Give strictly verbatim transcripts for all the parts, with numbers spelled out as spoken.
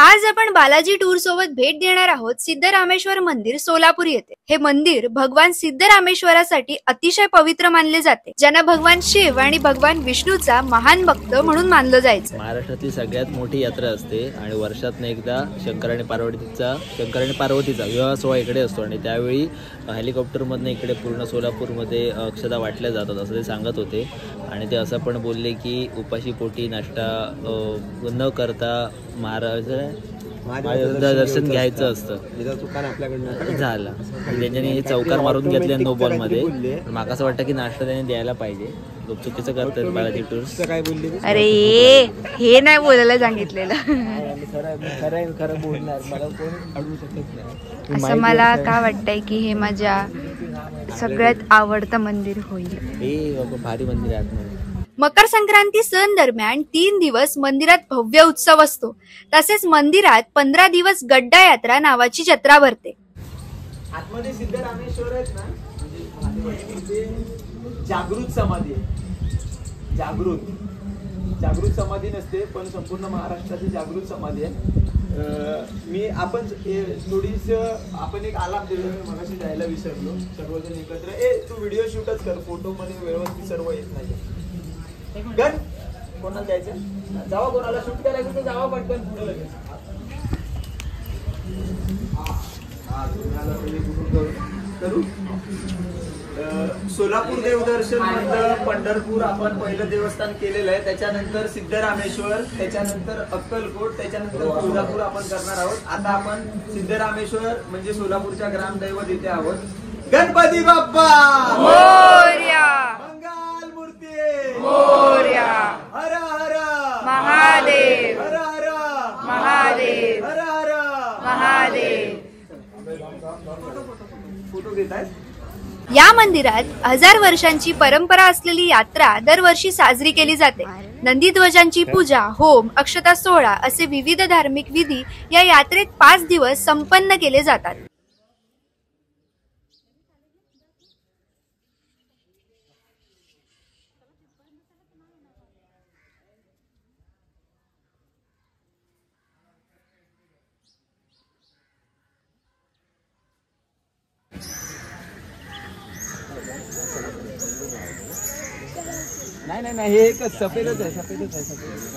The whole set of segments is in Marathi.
आज आपण बालाजी टूर सोबत भेट देणार आहोत सिद्धरामेश्वर मंदिर सोलापूर येथे। हे मंदिर भगवान सिद्धरामेश्वरासाठी अतिशय पवित्र मानले जाते, ज्यांना भगवान शिव आणि भगवान विष्णूचा महान भक्त म्हणून मानलं जायचं। महाराष्ट्रातली सगळ्यात मोठी यात्रा असते आणि वर्षातून एकदा शंकर आणि पार्वतीचा शंकर आणि पार्वतीचा विवाह सोहळा इकडे असतो आणि त्यावेळी हेलिकॉप्टर मधून इकडे पूर्ण सोलापूर मध्ये अक्षता वाटल्या जातात असं ते सांगत होते। आणि ते असं पण बोलले की उपाशी पोटी नाश्ता न करता महाराज दर्शन घ्यायचं असतं झालं। त्यांनी चौकार मारून घेतले नो बॉल मध्ये। मला असं वाटतं की नाश्ता त्याने द्यायला पाहिजे, लोक चुकीचं करतात बालाजी टूर्स। काय बोलले? अरे हे नाही बोलायला सांगितलेलं, खरं बोलणार मला कोण अडवू शकत नाही। असं मला का वाटतंय की हे माझ्या सगळ्यात आवडतं मंदिर होईल। हे भारी मंदिर आहे। मकर संक्रांती सण दरम्यान तीन दिवस मंदिरात भव्य उत्सव असतो, तसेच मंदिरात पंधरा दिवस गड्डा यात्रा नावाची जत्रा भरते। आतमध्ये सिद्धरामेश्वर आहेत ना, म्हणजे जागृत समाधी आहे। जागृत जागृत समाधी नसते पण संपूर्ण महाराष्ट्राची जागृत समाधी आहे। मी आपण थोडीस आपण एक आलाप दिलो, मी मगाशी जायला विसरलो। सर्वजण एकत्र ए तू व्हिडिओ शूटच कर, फोटो मध्ये व्यवस्थित सर्व येत नाही। गण कोणाला जायचं जावा, कोणाला शूट करायचं तर जावा पटकन पुढे लगेच। करू सोलापूर देवदर्शन नंतर पंढरपूर आपण पहिलं देवस्थान केलेलं आहे, त्याच्यानंतर सिद्धरामेश्वर, त्याच्यानंतर अक्कलकोट, त्याच्यानंतर तुळजापूर आपण करणार आहोत। आता आपण सिद्धरामेश्वर म्हणजे सोलापूरच्या ग्रामदैवत इथे आहोत। गणपती बाप्पा मोरया, मंगल मूर्ती मोरया, हर हर महादेव, हर हर महादेव, हर हर महादेव। फोटो घेत आहेत। या मंदिरात हजार वर्षांची परंपरा असलेली यात्रा दरवर्षी साजरी केली जाते। नंदीध्वजांची पूजा, होम, अक्षता सोहळा असे विविध धार्मिक विधी या यात्रेत पाच दिवस संपन्न केले जातात। नाही नाही नाही, हे एकच सफेदच आहे, सफेदच आहे, सफेद।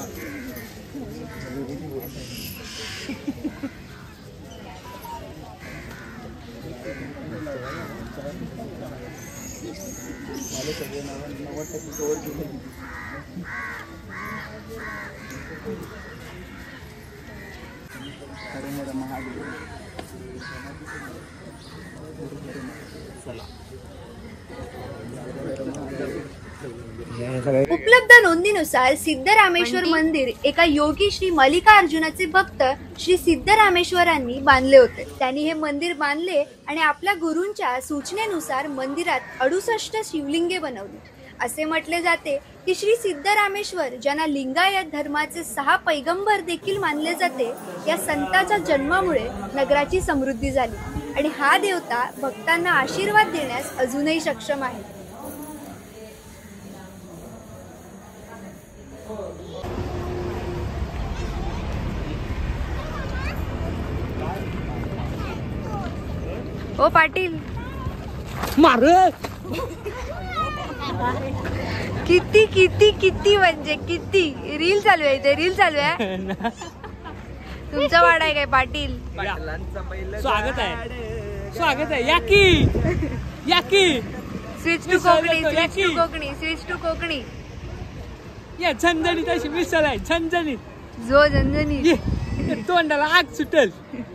उपलब्ध नोंदीनुसार सिद्धरामेश्वर मंदिर एका योगी श्री मल्लिकार्जुनाचे भक्त श्री सिद्धरामेश्वरांनी बांधले होते। त्यांनी हे मंदिर बांधले आणि आपल्या गुरूंच्या सूचनेनुसार मंदिरात अडुसष्ट शिवलिंगे बनवली। असे म्हटले जाते की श्री सिद्धरामेश्वर, ज्यांना लिंगायत धर्माचे सहा पैगंबर देखील मानले जाते, या संताच्या जन्मामुळे नगराची समृद्धी झाली आणि हा देवता भक्तांना आशीर्वाद देण्यास अजूनही सक्षम आहे। ओ पाटील मार किती किती किती म्हणजे किती रील चालू आहे, ते रील चालू आहे। तुमचा वाडा आहे काय पाटील? स्वागत आहे, स्वागत आहे। याकी याकी switch to Konkani, switch to Konkani, switch to Konkani. या झणझणीत अशी मिसळ आहे, झणझणीत जो झणझणीत तोंडाला आग सुटेल।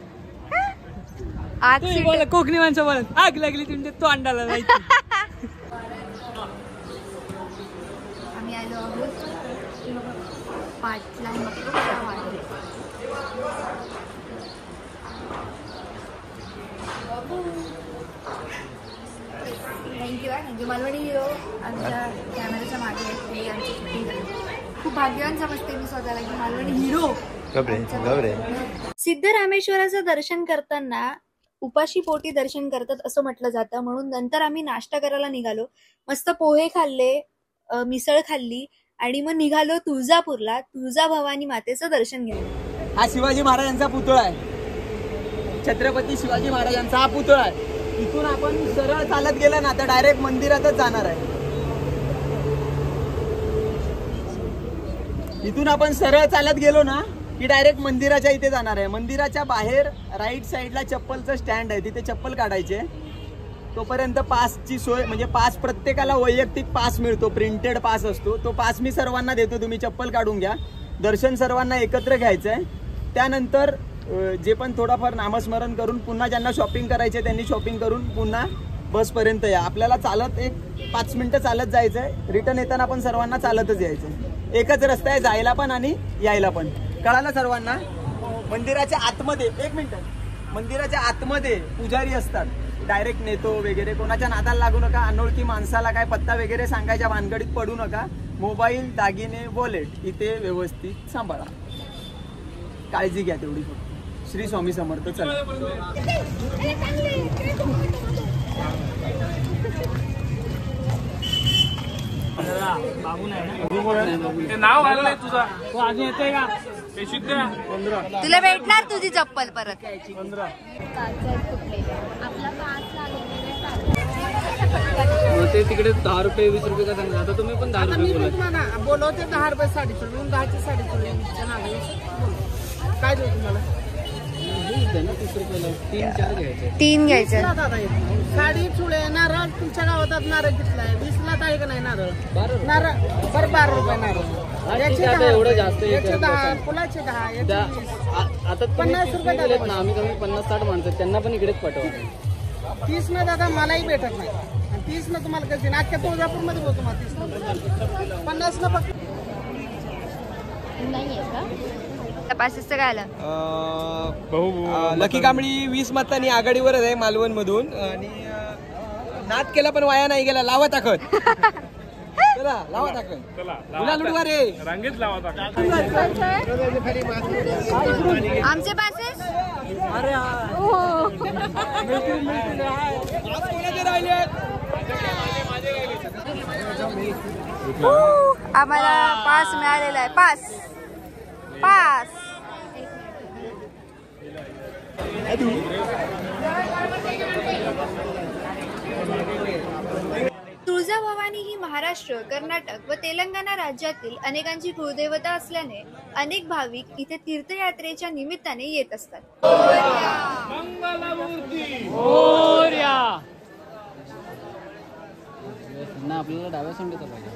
आग बोला कोकणी माणसं बोला, आग लागली तुमच्या तोंडाला जायची। आम्ही आलो आहोत पाटला थँक्यू थँक्यू मालवणी हिरो आमच्या कॅमेऱ्याच्या मागे आहे। आमची शूटिंग खूप भाग्यवान समजते मी स्वतःला की मालवणी हिरो। सिद्धरामेश्वराचं दर्शन करताना उपाशी पोटी दर्शन करतात असं म्हटलं जातं, म्हणून नंतर आम्ही नाश्ता करायला निघालो। मस्त पोहे खाल्ले, मिसळ खाल्ली आणि मग निघालो तुळजापूरला तुळजाभवानी मातेचं दर्शन घ्यायला। हा शिवाजी महाराजांचा पुतळा आहे, छत्रपती शिवाजी महाराजांचा हा पुतळा आहे. इथून आपण सरळ चालत गेला ना तर डायरेक्ट मंदिरातच जाणार आहे. इथून आपण सरळ चालत गेलो ना की डायरेक्ट मंदिराच्या इथे जाणार आहे. मंदिराच्या बाहेर राईट साईडला चप्पलचं स्टँड आहे, तिथे चप्पल काढायचे. तोपर्यंत पासची सोय म्हणजे पास प्रत्येकाला वैयक्तिक पास मिळतो, प्रिंटेड पास असतो. तो पास मी सर्वांना देतो, तुम्ही चप्पल काढून घ्या. दर्शन सर्वांना एकत्र घ्यायचं आहे. त्यानंतर जे पण थोडाफार नामस्मरण करून पुन्हा ज्यांना शॉपिंग करायचे त्यांनी शॉपिंग करून पुन्हा बसपर्यंत या. आपल्याला चालत एक पाच मिनटं चालत जायचं आहे. रिटर्न येताना आपण सर्वांना चालतच यायचं. एकच रस्ता आहे जायला पण आणि यायला पण. कळालं सर्वांना? मंदिराच्या आतमध्ये एक मिनिट मंदिराच्या आतमध्ये पुजारी असतात, डायरेक्ट नेतो वगैरे. कोणाच्या नादाला लागू नका. अनोळखी माणसाला काय पत्ता वगैरे सांगायच्या भानगडीत पडू नका. मोबाईल, दागिने, वॉलेट इथे व्यवस्थित सांभाळा. काळजी घ्या तेवढी. श्री स्वामी समर्थ. चला नाव आलं तुझा, तो अजून येतोय का? तुला भेटणार तुझी चप्पल परत. ते तिकडे दहा रुपये वीस रुपये का सांगा. आता तुम्ही पण दहा रुपये बोला. बोलवते दहा रुपये साडी सोडून दहाची साडी सोडून काय देऊ तुम्हाला? तीस रुपयाला तीन चार घ्यायचे. तीन घ्यायचं. साडी चुळे नारळ तुमच्या गावात नारळ घेतलाय वीसला आहे का नाही नारळ? नारळ बरं बारा रुपये नारळ. याचे एवढं जास्त याचे दहा, फुलाचे दहा, याचे आता पन्नास रुपये दिलेत ना. आम्ही कमी पन्नास साठ माणसं त्यांना पण इकडेच पाठवा. तीस न दादा मलाही भेटत नाही. तीस न तुम्हाला कशी अख्ख्या तुळजापूर मध्ये बोलतो मला तीस न पन्नास न फक्त पासेसचं काय आलं? लकी कांबळी वीस मतांनी आघाडीवरच आहे मालवण मधून. आणि नाद केला पण वाया नाही गेला. लावा ताकद. चला लावा ताकद. गुलाल लुडवा रे. रांगेत लावा ताकद. आमचे पासेस आम्हाला पास मिळालेला आहे. पास पास तुळजाभवानी ही महाराष्ट्र, कर्नाटक व तेलंगणा राज्यातील अनेकांची कुलदेवता असल्याने अनेक भाविक इथे तीर्थयात्रेच्या निमित्ताने येत असतात. आपल्याला डाव्या सोंडीचा पाहिजे.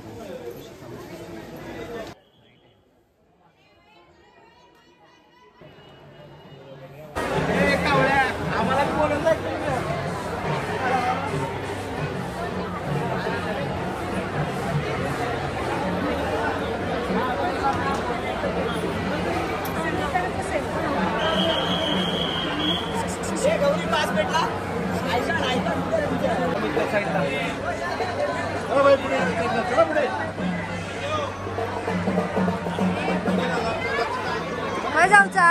जाऊचा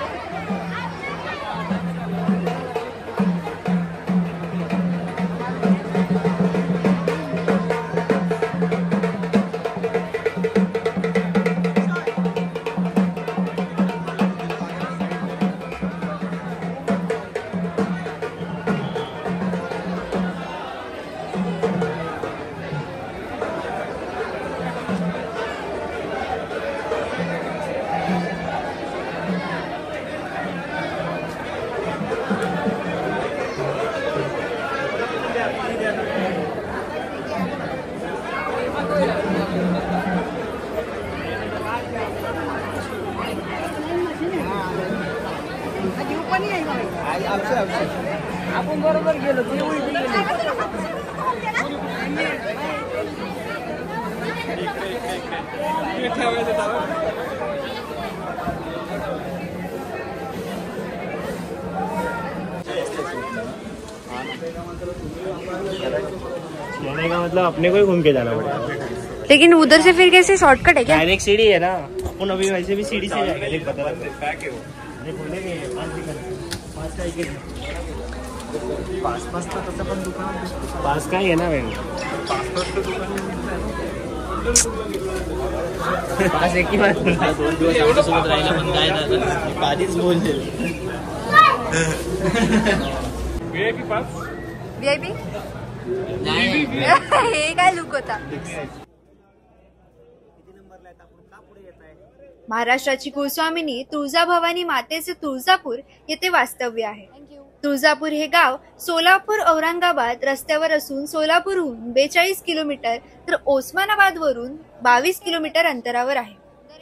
आपण बरोबर गेलो. मतलब अपने को ही घूम के जाना पड़ेगा. लेकिन उधर से फिर कैसे शॉर्टकट है क्या? डायरेक्ट सीढ़ी है ना. अपन अभी वैसे भी सीढ़ी से जाएंगे. देख बता बोलेंगे पास पास का तसं पण दुकान पास काय आहे ना. पाच एक किंवा दोन दिवस आमच्यासोबत राहिला पण काय झालं आधीच बोलले. व्हीआयपी हे काय लुक होता. महाराष्ट्राची कुलस्वामिनी तुळजाभवानी मातेचे तुळजापूर येथे वास्तव्य आहे. तुळजापूर हे गाव सोलापूर औरंगाबाद रस्त्यावर असून सोलापूरहून बेचाळीस किलोमीटर तर ओस्मानाबाद वरून बावीस किलोमीटर अंतरावर आहे.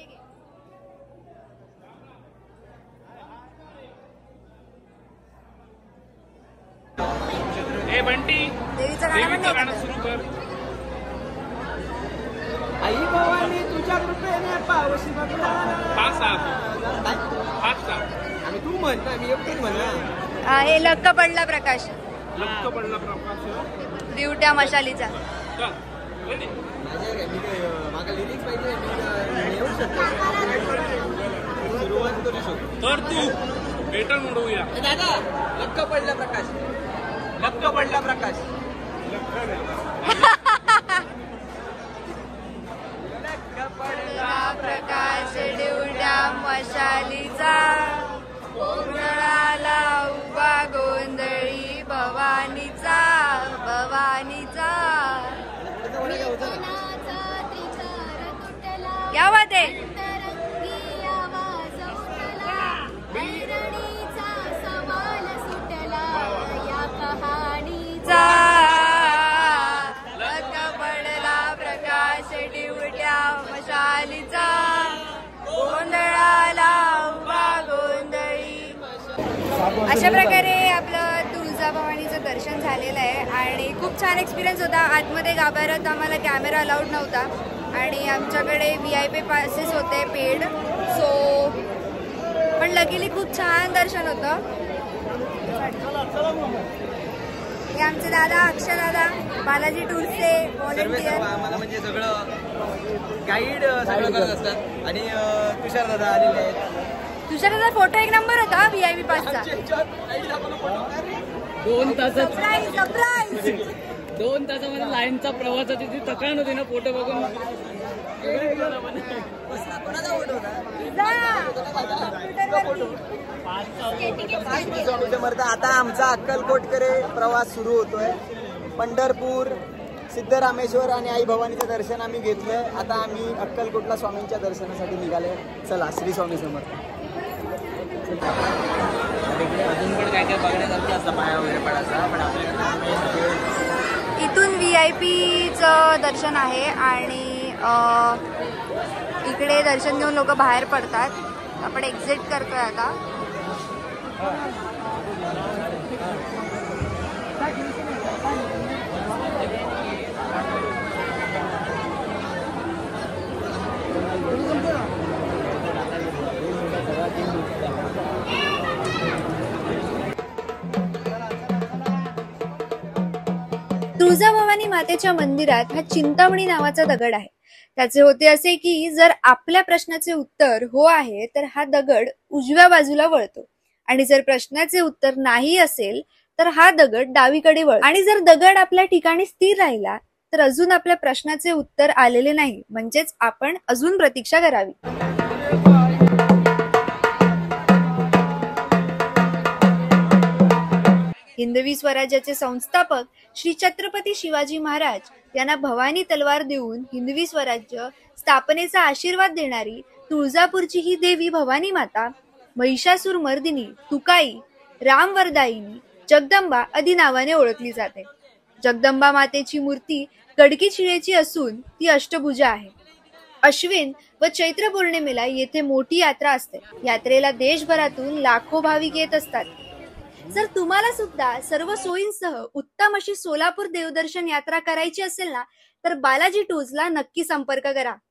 देवीचं गाणं पण सुरू कर. आई भवानी तुझ्या कृपेने पावशी बघला. आणि तू म्हणता मी एकटीच म्हणला. हे लक्क पडला प्रकाश लक्क पडला प्रकाश दिवट्या मशालीचा. मागा लिरिक्स पाहिजे मी येऊ शकतो. सुरुवात करू शकतो. तर तू बेटर म्हणूया. दादा लक्क पडला प्रकाश. लक्क पडला प्रकाश. पडला प्रकाश दिवट्या मशालीचा कोंडळाला उभा गोंधळी भवानीचा भवानीचा. क्या बात आहे. लक्क पडला प्रकाश दिवट्या मशालीचा गोंधळाला उभा गोंधळी. अशा प्रकारे आपलं तुळजाभवानीचं दर्शन झालेलं आहे आणि खूप छान एक्सपिरियन्स होता. आतमध्ये गाभाऱ्यात आम्हाला कॅमेरा अलाउड नव्हता आणि आमच्याकडे व्ही आय पी पासेस होते पेड. सो पण लकीली खूप छान दर्शन होतं. हे आमचे दादा अक्षय दादा बालाजी टूर्सचे व्हॉलंटियर. आम्हाला म्हणजे सगळं गाईड सगळं करत असतात. आणि तुषार दादा आलेले आहेत. तुषार दादा फोटो एक नंबर होता व्ही आय पी पासचा. दोन तासात सरप्राईज सरप्राईज दोन तासामध्ये लाईनचा प्रवासाची जी थकान होती ना फोटो बघून. आता आमचा अक्कलकोटकडे प्रवास सुरू होतोय. पंढरपूर सिद्धरामेश्वर आणि आई भवानीचं दर्शन आम्ही घेतलंय. आता आम्ही अक्कलकोटला स्वामींच्या दर्शनासाठी निघाले. चला श्री स्वामी समर्थ. अजून पण काय काय बघण्यासारखं असतं पाया वगैरे पडायचा पण आपल्याकडे इथून व्ही आय पीचं दर्शन आहे आणि इकडे दर्शन घेऊन लोक बाहेर पडतात. आपण एक्झिट करतोय आता. तुळजाभवानी मातेच्या मंदिरात हा चिंतामणी नावाचा दगड आहे. त्याचे होते असे की जर आपल्या प्रश्नाचे उत्तर हो आहे तर हा दगड उजव्या बाजूला वळतो आणि जर प्रश्नाचे उत्तर नाही असेल तर हा दगड डावीकडे वळतो. आणि जर दगड आपल्या ठिकाणी स्थिर राहिला तर अजून आपल्या प्रश्नाचे उत्तर आलेले नाही, म्हणजेच आपण अजून प्रतीक्षा करावी. हिंदवी स्वराज्याचे संस्थापक श्री छत्रपती शिवाजी महाराज यांना भवानी तलवार देऊन हिंदवी स्वराज्य स्थापनेचा आशीर्वाद देणारी तुळजापूरची ही देवी भवानी माता महिषासूर मर्दिनी, तुकाई, रामवरदायिनी, जगदंबा आदी नावाने ओळखली जाते. जगदंबा मातेची मूर्ती गडकी शिळेची असून ती अष्टभुजा आहे. अश्विन व चैत्र पौर्णिमेला येथे मोठी यात्रा असते. यात्रेला देशभरातून लाखो भाविक येत असतात. जर तुम्हाला सुद्धा सर्व सोयींसह उत्तम अशी सोलापूर देवदर्शन यात्रा करायची असेल ना तर बालाजी टूर्सला नक्की संपर्क करा.